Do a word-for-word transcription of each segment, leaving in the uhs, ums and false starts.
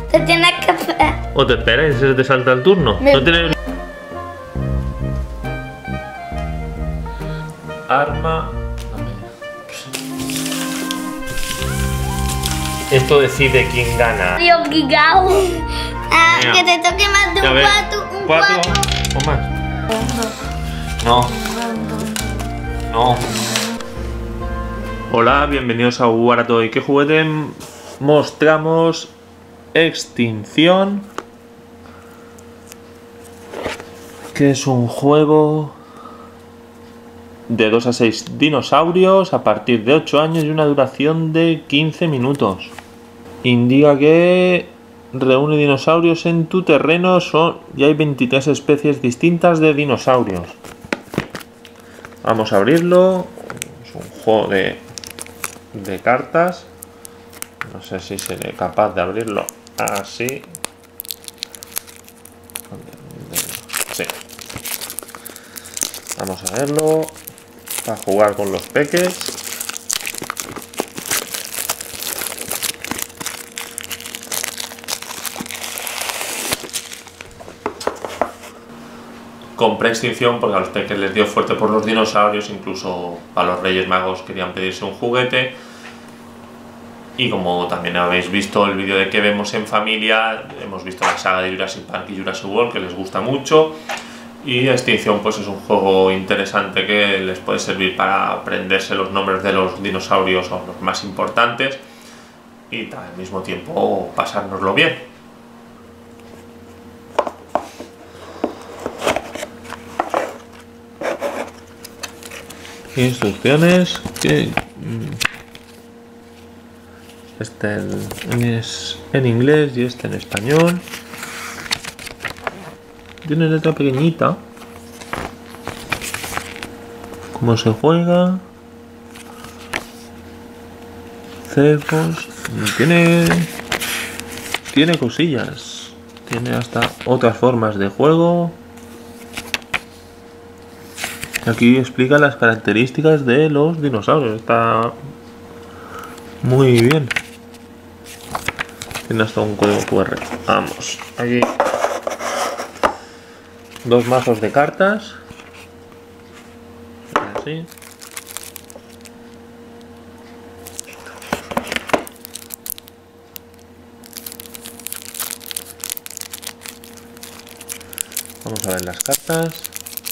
Te tienes que esperar. O te esperas y se te salta el turno. Me... No tienes... Arma... Esto decide quién gana. Dios, Gigao. Ah, Mira. que te toque más de A un ver, cuatro. Un ¿Cuatro? cuatro. ¿O más? No. No. Hola, bienvenidos a Warato. ¿Y qué juguete mostramos? Extinción, que es un juego de dos a seis dinosaurios a partir de ocho años y una duración de quince minutos. Indica que reúne dinosaurios en tu terreno son, y hay veintitrés especies distintas de dinosaurios. Vamos a abrirlo. Es un juego de, de cartas. No sé si seré capaz de abrirlo así. Sí. Vamos a verlo. Para jugar con los peques. Compré Extinción porque a los peques les dio fuerte por los dinosaurios. Incluso a los Reyes Magos querían pedirse un juguete. Y como también habéis visto el vídeo de que vemos en familia, hemos visto la saga de Jurassic Park y Jurassic World, que les gusta mucho. Y Extinción pues es un juego interesante que les puede servir para aprenderse los nombres de los dinosaurios o los más importantes. Y al mismo tiempo pasárnoslo bien. Instrucciones que... Este es en inglés y este en español. Tiene letra pequeñita. Cómo se juega. Cebos. Tiene... Tiene cosillas. Tiene hasta otras formas de juego. Aquí explica las características de los dinosaurios. Está muy bien. Tiene hasta un código cu erre. Vamos, aquí dos mazos de cartas. Así. Vamos a ver las cartas.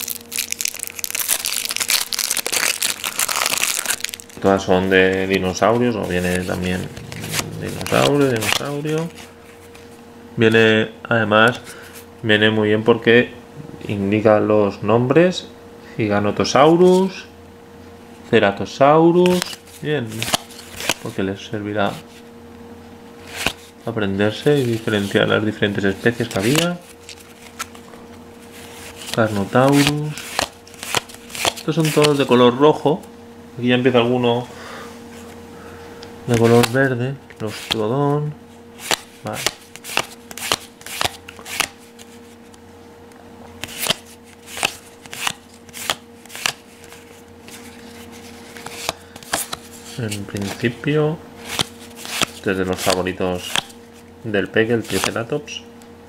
Todas son de dinosaurios, o viene también dinosaurio, dinosaurio. Viene, además, viene muy bien porque indica los nombres: Giganotosaurus, Ceratosaurus. Bien, porque les servirá aprenderse y diferenciar las diferentes especies que había. Carnotaurus. Estos son todos de color rojo. Aquí ya empieza alguno de color verde. Los Trodón. Vale. En principio, este es de los favoritos del peque, el Triceratops.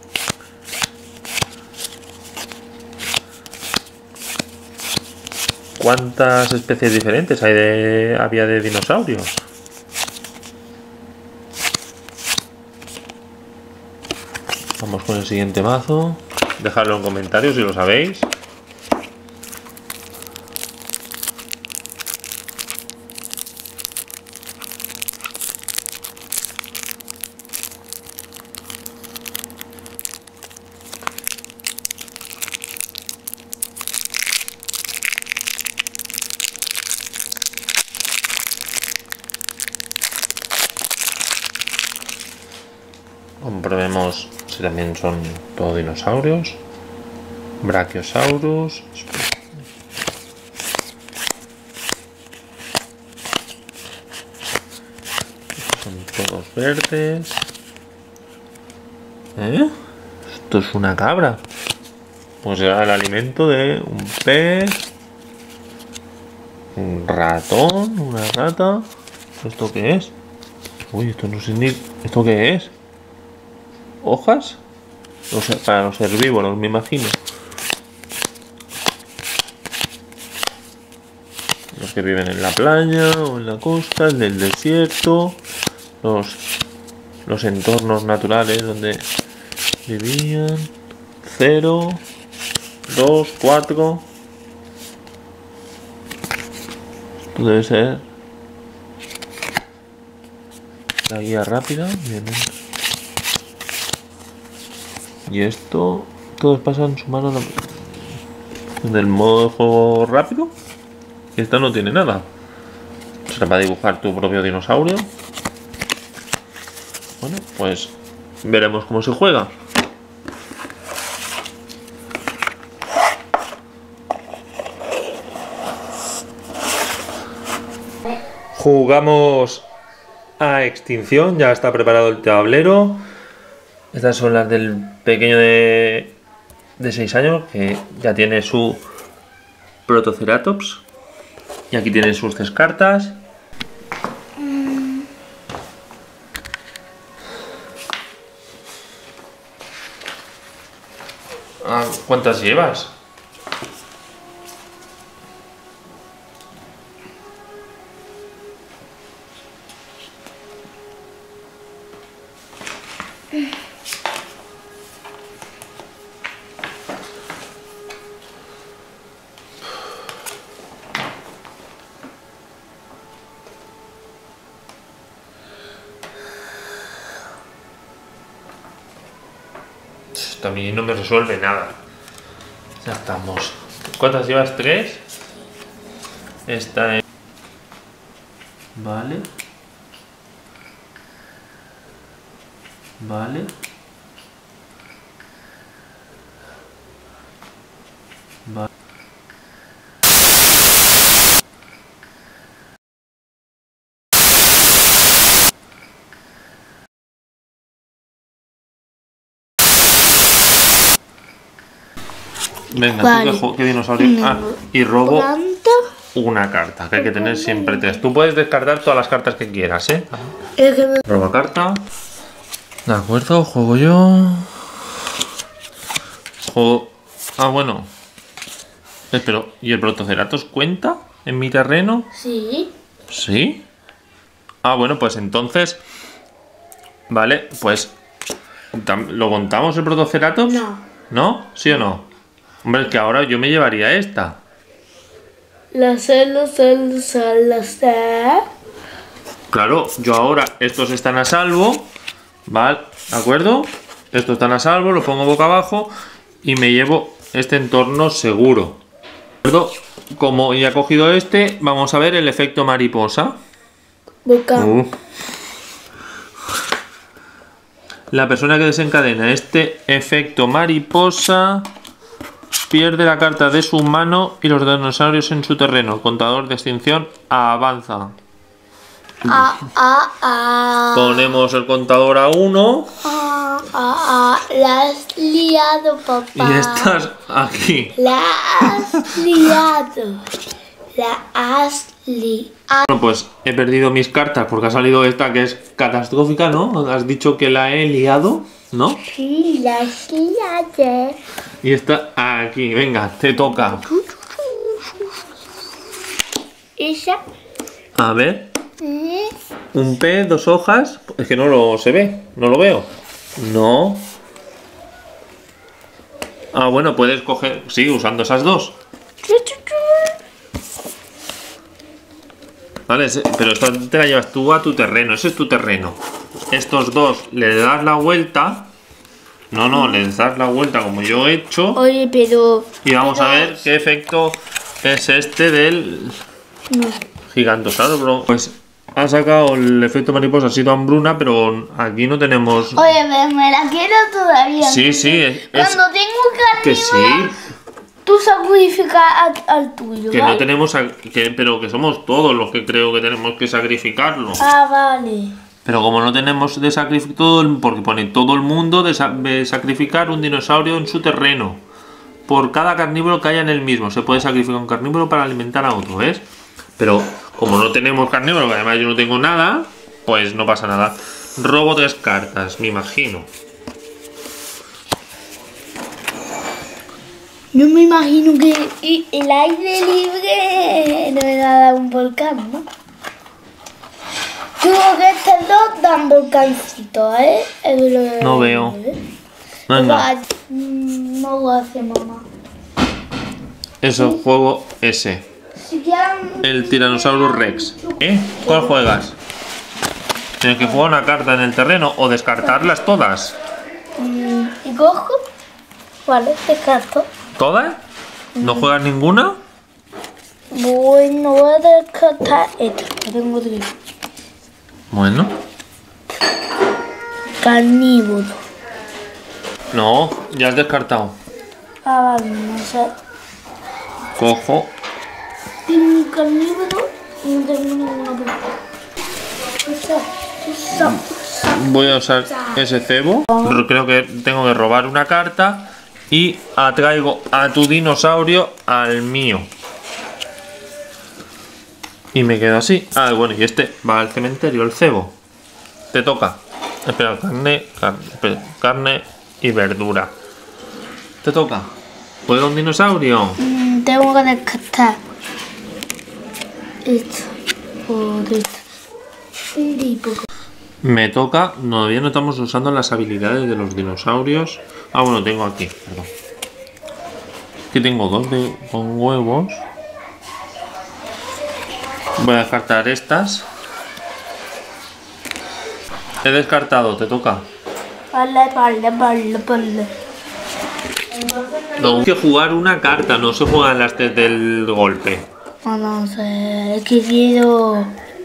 ¿Cuántas especies diferentes hay de, había de dinosaurios? Vamos con el siguiente mazo. Dejadlo en comentarios si lo sabéis. Comprobemos si también son todos dinosaurios. Brachiosaurus. Son todos verdes. ¿Eh? Esto es una cabra. Pues era el alimento de un pez, un ratón, una rata. ¿Esto qué es? Uy, esto no sé ni... ¿Esto qué es? hojas. O sea, para los herbívoros, me imagino. Los que viven en la playa o en la costa, en el desierto. Los, los entornos naturales donde vivían. Cero, dos, cuatro. Esto debe ser la guía rápida. Bien. Y esto, todos pasan su mano del modo de juego rápido. Y esta no tiene nada. Será para dibujar tu propio dinosaurio. Bueno, pues veremos cómo se juega. Jugamos a extinción, ya está preparado el tablero. Estas son las del pequeño de, de seis años, que ya tiene su Protoceratops. Y aquí tiene sus tres cartas. Ah, ¿cuántas llevas? También no me resuelve nada. Ya estamos. ¿Cuántas llevas? ¿Tres? Esta es... Vale. Vale. Vale. Venga, vale. ¿Tú qué, qué dinosaurio? No. Ah, y robo ¿Planta? Una carta, que hay que tener siempre tres. Tú puedes descartar todas las cartas que quieras, ¿eh? Es que me... Roba carta. De acuerdo, juego yo. Juego... Ah, bueno. Eh, pero, ¿y el Protoceratops cuenta en mi terreno? Sí. ¿Sí? Ah, bueno, pues entonces... Vale, pues... ¿Lo contamos el Protoceratops? No. ¿No? ¿Sí o no? Hombre, es que ahora yo me llevaría esta. La sé, la sé, la sé, la sé. Claro, yo ahora, estos están a salvo. ¿Vale? ¿De acuerdo? Estos están a salvo, los pongo boca abajo y me llevo este entorno seguro. ¿De acuerdo? Como ya he cogido este, vamos a ver el efecto mariposa. Boca. Uh. La persona que desencadena este efecto mariposa pierde la carta de su mano y los dinosaurios en su terreno. El contador de extinción avanza. Ah, ah, ah. Ponemos el contador a uno. Ah, ah, ah. La has liado, papá. Y estás aquí. La has liado. La has liado. Bueno, pues he perdido mis cartas porque ha salido esta que es catastrófica, ¿no? Has dicho que la he liado, ¿no? Sí, la has liado. Y está aquí. Venga, te toca. Esa. A ver. ¿Eh? Un P, dos hojas. Es que no lo se ve, no lo veo. No. Ah, bueno, puedes coger... Sí, usando esas dos. Vale, pero esto te la llevas tú a tu terreno. Ese es tu terreno. Estos dos le das la vuelta. No, no, le das la vuelta como yo he hecho. Oye, pero... Y vamos pero... a ver qué efecto es este del... No. Gigantosaurio. Pues ha sacado el efecto mariposa, ha sido hambruna, pero aquí no tenemos... Oye, pero me la quiero todavía. Sí, sí. Es, Cuando es... tengo carne, que sí. Tú sacrificas al tuyo, Que ¿vale? no tenemos... Que, pero que somos todos los que creo que tenemos que sacrificarlo. Ah, vale. Pero como no tenemos de sacrificar todo, porque pone todo el mundo de, sa de sacrificar un dinosaurio en su terreno. Por cada carnívoro que haya en el mismo. Se puede sacrificar un carnívoro para alimentar a otro, ¿ves? Pero como no tenemos carnívoro, que además yo no tengo nada, pues no pasa nada. Robo tres cartas, me imagino. Yo me imagino que y- el aire libre no era de un volcán, ¿no? Yo creo que estos dos dan volcancitos, ¿eh? Es lo que- No veo. ¿eh? Venga, Va- mm, No lo hace mamá. eso, juego ese. Si quieren... El Tyrannosaurus Rex. ¿Eh? ¿Cuál juegas? Tienes que jugar una carta en el terreno o descartarlas todas. Mm, ¿Y cojo? Vale, descarto. ¿Todas? ¿No juegas ninguna? Bueno, voy a descartar esta, que tengo tres. Bueno. Carnívoro. No, ya has descartado. Ah, vale, no sé. Cojo. Tengo un carnívoro y no tengo ninguna otra. Usa, usa, usa. Voy a usar ese cebo. Creo que tengo que robar una carta y atraigo a tu dinosaurio al mío. Y me quedo así. Ah, bueno, y este va al cementerio, el cebo. Te toca. Espera, carne, carne, espera, carne y verdura. Te toca. ¿Puedo un dinosaurio? Mm, tengo que descartar esto por esto. Y poco. Me toca. Todavía no estamos usando las habilidades de los dinosaurios. Ah, bueno, tengo aquí, perdón. Aquí tengo dos de, con huevos. Voy a descartar estas. He descartado, te toca. Vale, vale, vale, vale. No, hay que jugar una carta, no se juegan las desde el golpe. No, no sé, es que quiero...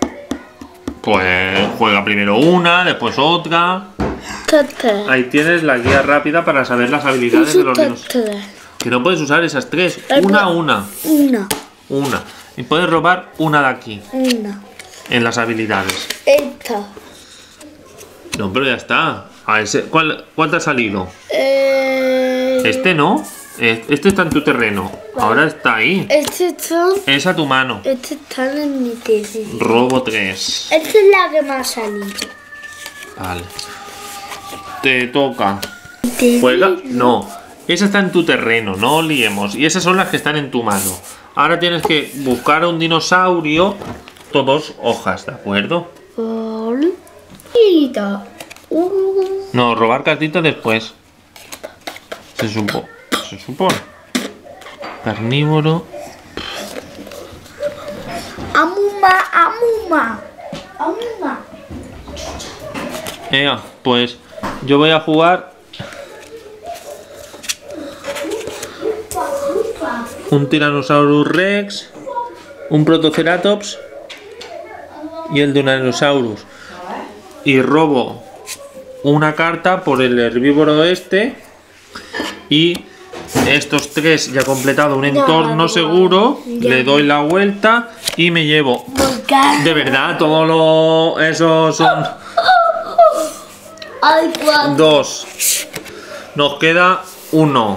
Pues juega primero una, después otra. Tata. Ahí tienes la guía rápida para saber las habilidades de los dinosaurios. Tata. Que no puedes usar esas tres. Una a una. Una, Una. Y puedes robar una de aquí. una. En las habilidades. Esta. No, pero ya está. A ese, ¿cuál, ¿Cuál te ha salido? Eh... Este no. Es- Este está en tu terreno. Ahora está ahí. Este está... Es a tu mano. Este está en mi tesis. Robo tres. Esta es la que me ha salido. Vale. Te toca. Tesis. ¿Juega? No. Esa está en tu terreno, no liemos. Y esas son las que están en tu mano. Ahora tienes que buscar a un dinosaurio. Todos hojas, ¿de acuerdo? Gol. Quita. Uh. No, robar cartitas después. Se supo. Se supone. Carnívoro. Amuma, amuma. Amuma. Ea, pues yo voy a jugar un Tyrannosaurus Rex, un Protoceratops y el Tyrannosaurus. Y robo una carta por el herbívoro este. Y estos tres ya he completado un entorno seguro. ya. Le doy la vuelta y me llevo. Volcán. De verdad, todos los... Esos son Ay, cuatro. dos. Nos queda uno.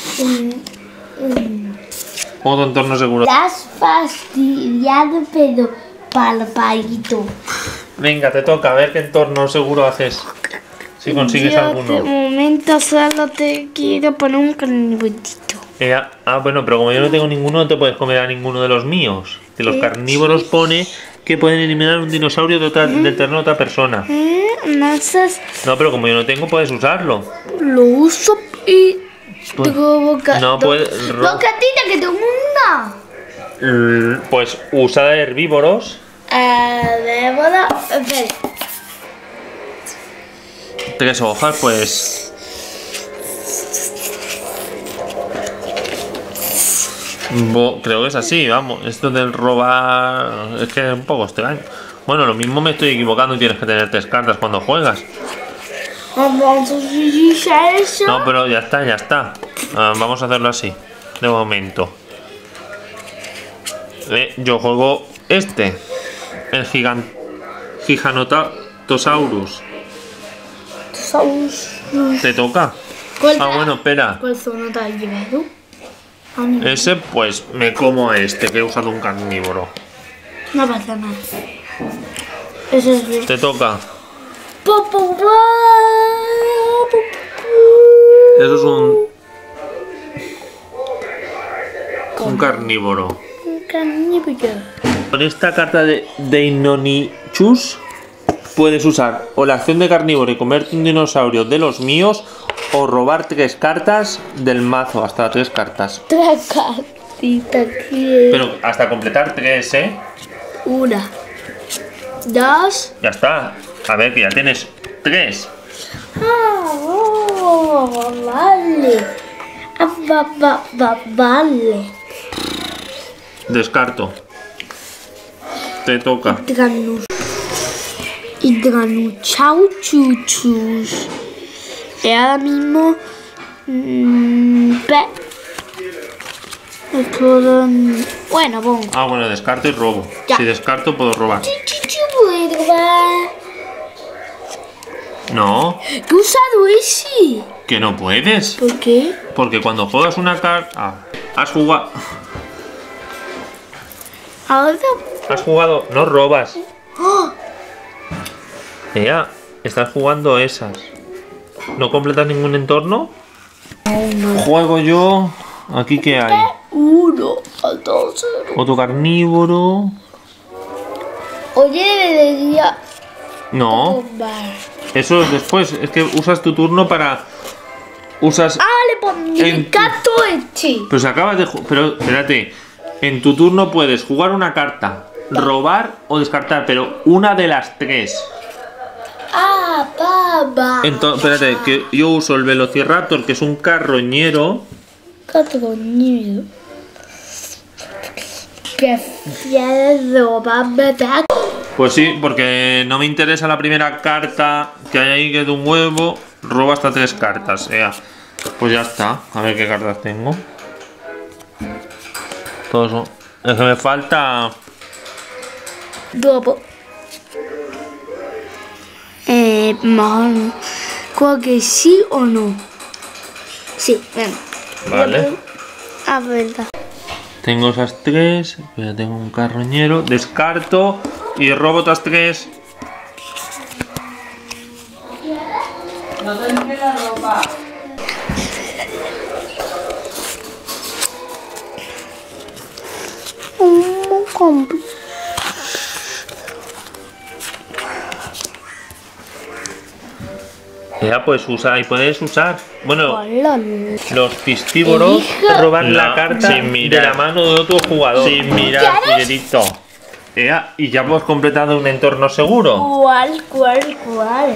Otro entorno seguro. Estás fastidiado, pero palpadito. Venga, te toca, a ver qué entorno seguro haces. Si consigues Yo de alguno. momento solo te quiero poner un carnivorito. Eh, ah, bueno, pero como yo no tengo ninguno, no te puedes comer a ninguno de los míos. De los Qué carnívoros pone que pueden eliminar un dinosaurio de otra, del terreno de otra persona. Mm, no sé, No, pero como yo no tengo, puedes usarlo. lo uso y Pues, tengo boca. no do- puede- ro- Bocatita que tengo una. L- Pues usa de herbívoros. A ver, bueno, espera. Tres hojas, pues. Bo- creo que es así, vamos. Esto del robar es que es un poco extraño. Bueno, lo mismo me estoy equivocando y tienes que tener tres cartas cuando juegas. Vamos a utilizar eso. No, pero ya está, ya está. Ah, vamos a hacerlo así, de momento. Eh, yo juego este, el gigant Giganotosaurus. Saus. ¿Te toca? ¿Cuál Ah, te- bueno, espera. ¿Cuál zona te has llevado? A mí no. Ese, pues me como a este, que he usado un carnívoro. No pasa nada. Eso es bien. Te toca. Po, po, po, po, po. Eso es un un carnívoro. Un carnívoro. Con esta carta de Deinonychus puedes usar o la acción de carnívoro y comerte un dinosaurio de los míos, o robar tres cartas del mazo, hasta tres cartas. Tres cartitas aquí. Pero hasta completar tres, ¿eh? Una. Dos. Ya está. A ver, que ya tienes tres. Ah, oh, vale. Ah, va, va, va, vale. Descarto. Te toca. Dranu. Y Dranuchau chuchus. Y ahora mismo. Mmm, pe. Todo, bueno, pongo. Ah, bueno, descarto y robo. Ya. Si descarto, puedo robar. Chuchu, puedo robar. No, ¿Qué he usado ese? que no puedes. ¿Por qué? Porque cuando juegas una carta. Ah, has jugado. Ahora. Has jugado. No robas. ¡Oh! Ya, estás jugando esas. ¿No completas ningún entorno? Uno. Juego yo. ¿Aquí qué hay? Uno. A dos. Otro carnívoro. Oye, debería. No, Robar. eso es después. Es que usas tu turno para. Usas. Ah, le pondré En el tu- gato este. Pero se acabas de. ju- Pero espérate. En tu turno puedes jugar una carta, robar o descartar, pero una de las tres. Ah, papá. Entonces, espérate, que yo uso el Velociraptor, que es un carroñero. Gato niño. Prefieres robarme de. Pues sí, porque no me interesa la primera carta que hay ahí, que es de un huevo. Robo hasta tres cartas. Ea. Pues ya está. A ver qué cartas tengo. Todos son. Es que me falta. Robo. Eh, mano. Creo que sí o no. Sí, venga. Vale. Ah, verdad. Tengo esas tres. Ya tengo un carroñero. Descarto y robo otras tres. No te entres la ropa. Un compl- Ya pues usa y puedes usar. Bueno, Hola. los pistívoros Elija- roban la No, carta sin mirar. de la mano de otro jugador. Sin mirar, Miguelito. Ea, y ya hemos completado un entorno seguro. ¿Cuál, cuál, cuál?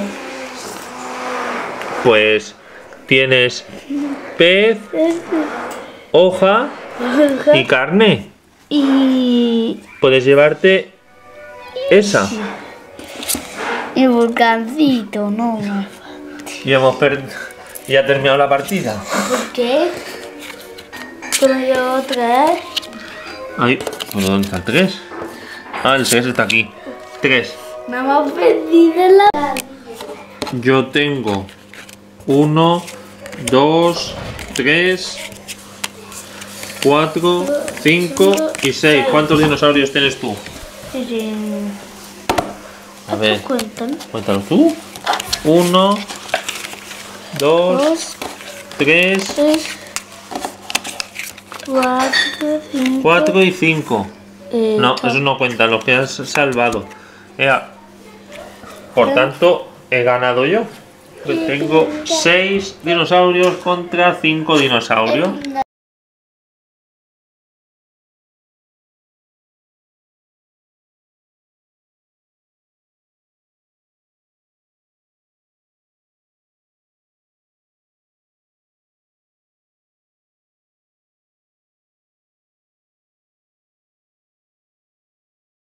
Pues tienes pez, hoja y carne. Y. Puedes llevarte esa. Y volcancito, no. Y hemos per- y ha terminado la partida. ¿Por qué? Pero yo tres. Ahí, ¿por dónde está el tres? Ah, el tres está aquí. tres. Me hemos perdido la. Yo tengo uno, dos, tres, cuatro, cinco y seis. ¿Cuántos dinosaurios tienes tú? A ver, Cuentan. cuéntalo tú. Uno, dos, Dos, tres, tres, cuatro, cinco. cuatro y cinco. eh, No, cuatro. eso no cuenta, los que has salvado. Ea. Por tanto, he ganado yo. Pues tengo seis dinosaurios contra cinco dinosaurios.